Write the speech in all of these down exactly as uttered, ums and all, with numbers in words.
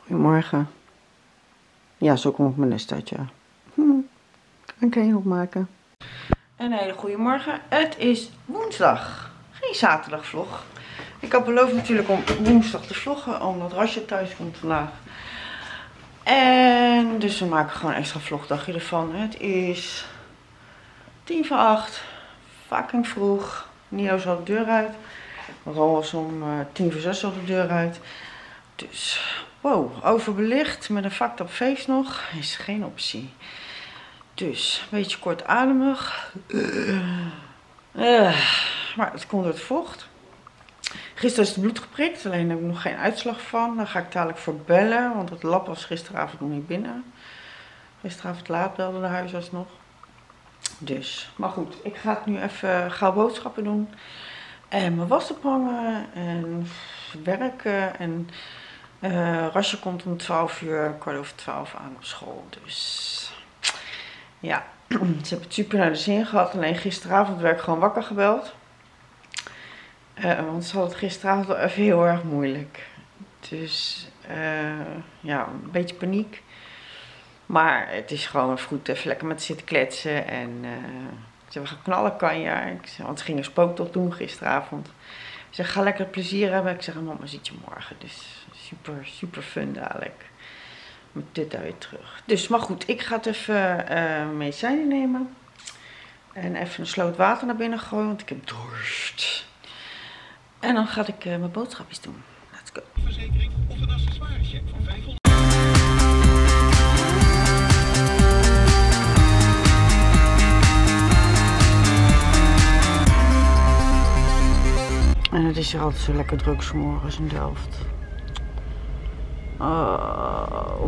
Goedemorgen. Ja, zo kom ik mijn nest uit, ja. Hm. En kan je nog maken. Een hele goede morgen. Het is woensdag. Geen zaterdagvlog. Ik had beloofd natuurlijk om woensdag te vloggen, omdat Rasje thuis komt vandaag. En dus we maken gewoon een extra vlogdagje ervan. Het is tien voor acht. Fucking vroeg. Nio zal de deur uit. Ron was om uh, tien voor zes al de deur uit. Dus, wow, overbelicht met een fucked up face nog. Is geen optie. Dus, een beetje kortademig. Uh, uh, maar het komt door het vocht. Gisteren is het bloed geprikt, alleen heb ik nog geen uitslag van. Daar ga ik dadelijk voor bellen, want het lab was gisteravond nog niet binnen. Gisteravond laat belde de huisarts nog. Dus, maar goed, ik ga het nu even gauw boodschappen doen. En mijn was ophangen en werken. En uh, Rasje komt om twaalf uur, kwart over twaalf aan op school. Dus ja, ze hebben het super naar de zin gehad. Alleen gisteravond werd ik gewoon wakker gebeld. Uh, want ze had het gisteravond wel even heel erg moeilijk. Dus uh, ja, een beetje paniek. Maar het is gewoon goed even lekker met zitten kletsen. En uh, ik zei, we gaan knallen, kan je? Ik zei, want ze ging een spooktocht doen gisteravond. Ik zei, ga lekker plezier hebben. Ik zeg, mama ziet je morgen. Dus super, super fun dadelijk. Met dit daar weer terug. Dus, maar goed, ik ga het even uh, medicijnen nemen. En even een sloot water naar binnen gooien, want ik heb dorst. En dan ga ik uh, mijn boodschapjes doen. Let's go. Verzekering of een accessoirecheck van vijfhonderd. En het is hier altijd zo lekker druk 's morgens in Delft. Oh,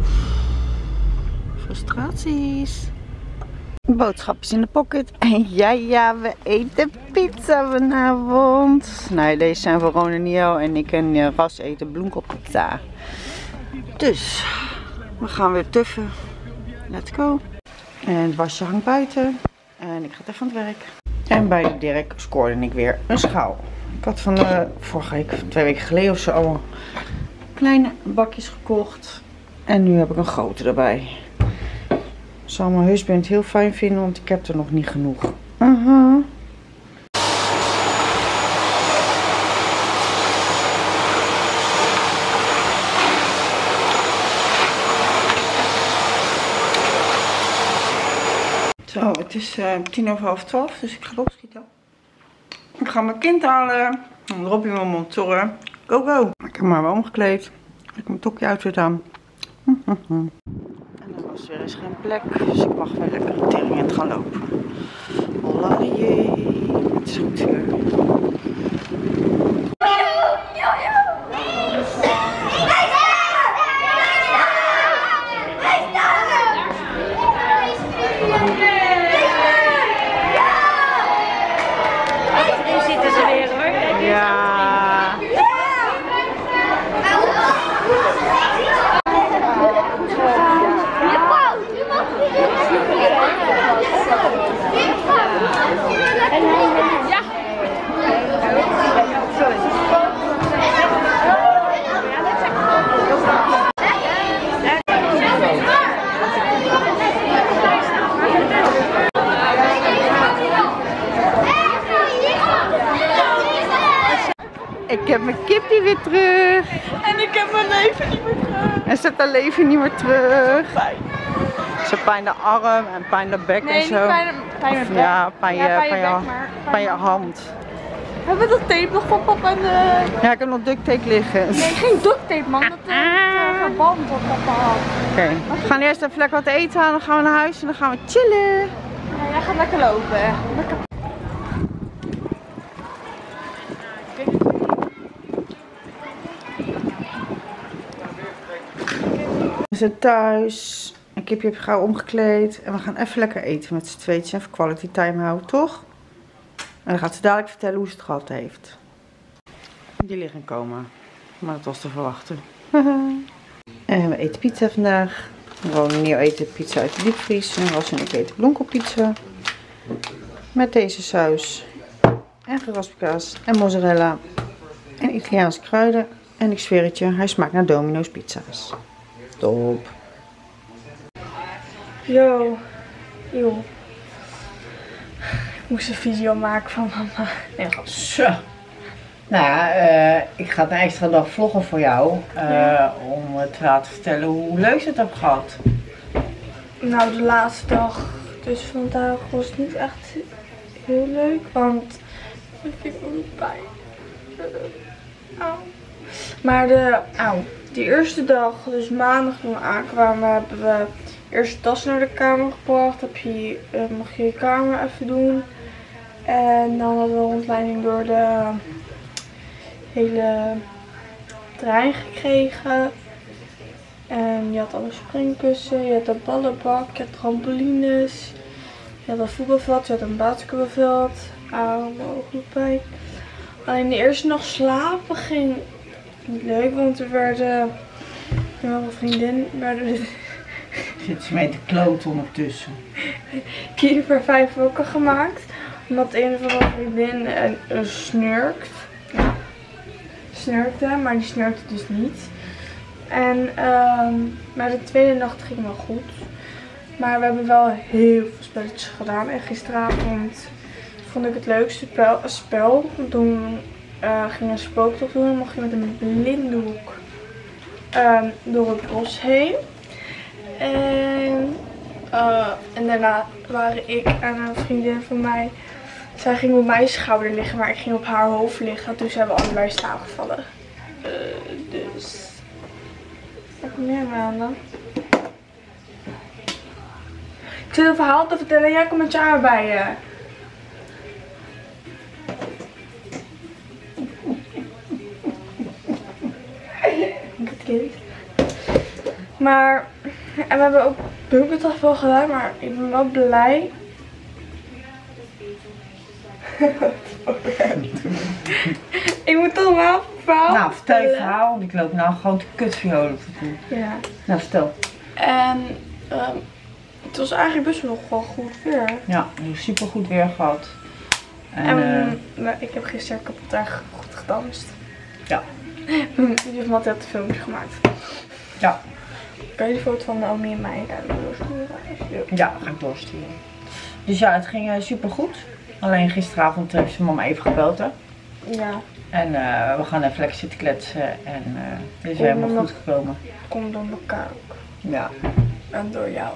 frustraties. Boodschapjes in de pocket. En ja, ja, we eten pizza vanavond. Nee, deze zijn voor Ron en Nio. En ik en uh, Ras eten bloemkoolpizza. Dus, we gaan weer tuffen. Let's go. En het wasje hangt buiten. En ik ga even aan het werk. En bij de Dirk scoorde ik weer een schaal. Ik had van uh, vorige week, twee weken geleden of zo, allemaal kleine bakjes gekocht. En nu heb ik een grote erbij. Zal mijn husband heel fijn vinden, want ik heb er nog niet genoeg. Uh-huh. Zo, het is uh, tien over half twaalf, dus ik ga opschieten. Ik ga mijn kind halen. Dan drop je mijn montoren. Go, go. Ik heb maar wel omgekleed. Ik heb mijn tokje outfit aan. En er was weer eens geen plek. Dus ik mag weer lekker een tering in het gaan lopen. Holla jee. Het is goed weer. Ik heb mijn Kippie weer terug. En ik heb mijn leven niet meer terug. En ze heeft haar leven niet meer terug. Pijn. Ze pijn de arm en pijn de bek nee, en zo. Nee, pijn, pijn de bek. Ja, pijn je, ja, pijn je, bek, maar pijn je hand. Hebben we dat tape nog van papa en de... Ja, ik heb nog duct tape liggen. Nee, geen duct tape man. Dat is uh, verband wat papa had. Oké, okay. We gaan eerst even lekker wat eten halen. Dan gaan we naar huis en dan gaan we chillen. Ja, jij gaat lekker lopen. Lekker. We zijn thuis. Een kipje heb ik gauw omgekleed. En we gaan even lekker eten met z'n tweetjes. Even quality time houden, toch? En dan gaat ze dadelijk vertellen hoe ze het gehad heeft. Die liggen komen. Maar dat was te verwachten. En we eten pizza vandaag. Ron en Nio eten pizza uit de diepvries. En Ras en ik eten bloemkoolpizza. Met deze saus. En geraspte kaas. En mozzarella. En Italiaanse kruiden. En ik zweer het je, hij smaakt naar Domino's pizza's. Stop. Yo. Yo. Ik moest een video maken van mama. Nee, grap. Zo. Nou ja, uh, ik ga een extra dag vloggen voor jou. Uh, ja. Om te laten vertellen hoe leuk je het hebt gehad. Nou, de laatste dag. Dus vandaag was het niet echt heel leuk. Want ik vind ook pijn. Auw. Maar de, auw, die eerste dag, dus maandag toen we aankwamen, hebben we eerst de tas naar de kamer gebracht. Heb je, uh, mag je je kamer even doen. En dan hadden we een rondleiding door de hele terrein gekregen. En je had alle springkussen, je had een ballenbak, je had trampolines, je had een voetbalveld, je had een basketbalveld. Auw, mijn ogen doet pijn. Alleen de eerste nacht slapen ging niet leuk, want er werden mijn vriendin werden zit ze mee te kloten ondertussen. Kier voor vijf wakker gemaakt. Omdat een van mijn vriendin uh, uh, snurkt. Ja, snurkte, maar die snurkte dus niet. En um, maar de tweede nacht ging wel goed. Maar we hebben wel heel veel spelletjes gedaan. En gisteravond vond ik het leukste spel. spel. Toen uh, ging een spooktocht doen. Dan mocht je met een blinddoek um, door het bos heen. En, uh, en daarna waren ik en een vriendin van mij. Zij ging op mijn schouder liggen, maar ik ging op haar hoofd liggen. Toen zijn we allebei in slaap gevallen. Uh, dus. Wat kom jij maar aan dan? Ik zit een verhaal te vertellen. Jij komt met je aardbeien. Goed kind. Maar, en we hebben ook bunkerdag wel gedaan, maar ik ben wel blij. Ik moet toch wel een verhaal Nou, vertel je verhaal, want ik loop nou gewoon te kutviolen te doen. Ja. Nou, vertel. En um, het was eigenlijk best wel wel goed weer. Ja, super goed weer gehad. En, en uh, ik heb gisteren kapot erg goed gedanst. Ja. Je heeft altijd een filmpje gemaakt. Ja. Kan je die foto van Naomi en mij doorsturen? Ja, ga ik doorsturen. Dus ja, het ging uh, super goed. Alleen gisteravond heeft zijn mama even gebeld. Hè? Ja. En uh, we gaan even lekker zitten kletsen. En uh, het is Kom helemaal goed gekomen. Komt door elkaar ook. Ja. En door jou.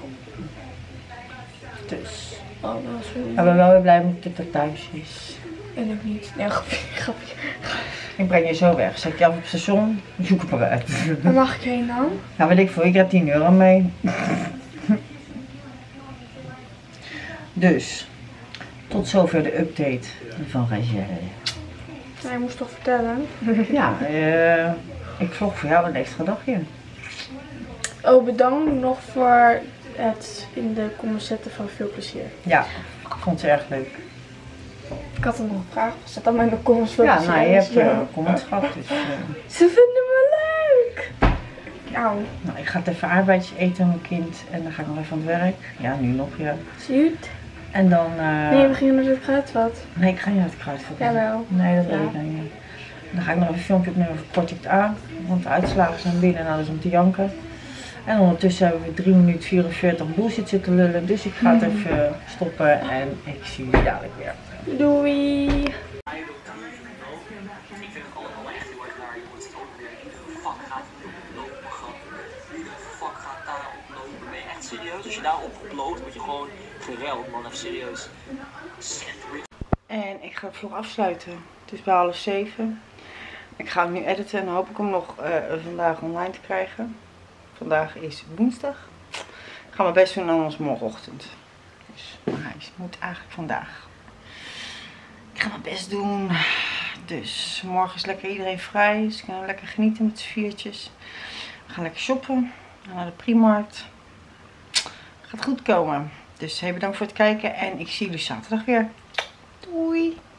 Dus. Oh, dat was zo ik ben wel weer blij met dat het thuis is. En ik niet. Nee, grapje, grapje. Ik breng je zo weg. Zet je af op het station, zoek het maar uit. Waar mag ik heen dan? Nou, weet ik veel. Ik heb tien euro mee. Dus. Tot zover de update van Rachel. Ja, je moest toch vertellen? Ja, uh, ik vlog voor jou een extra dagje. Oh, bedankt nog voor het in de comments zetten van veel plezier. Ja, ik vond het erg leuk. Ik had er nog een vraag. Zet dan maar in de comments veel ja, plezier. Ja, nou, je hebt uh, comments gehad. Dus, uh... Ze vinden me leuk! Auw. Nou, ik ga het even arbeidjes eten met mijn kind. En dan ga ik nog even aan het werk. Ja, nu nog, ja. Ziet. En dan... Uh... Nee, we gingen naar het kruidvat. Nee, ik ga niet naar het kruidvat. Jawel. Nee, dat ja. weet ik niet. Dan ga ik nog even een filmpje opnemen van Project A. Want de uitslagen zijn binnen, nou, dus om te janken. En ondertussen hebben we drie minuten vierenveertig bullshit zitten lullen. Dus ik ga het mm. even stoppen en ik zie jullie dadelijk weer. Doei! Serieus, als je daar opgeupload, word je gewoon gereld, man, even serieus. En ik ga het vlog afsluiten. Het is bij half zeven. Ik ga hem nu editen en hoop ik hem nog uh, vandaag online te krijgen. Vandaag is woensdag. Ik ga mijn best doen, anders morgenochtend. Dus hij moet eigenlijk vandaag. Ik ga mijn best doen. Dus morgen is lekker iedereen vrij. Dus ik kan lekker genieten met z'n viertjes. We gaan lekker shoppen. We gaan naar de Primarkt. Gaat goed komen. Dus heel bedankt voor het kijken en ik zie jullie zaterdag weer. Doei!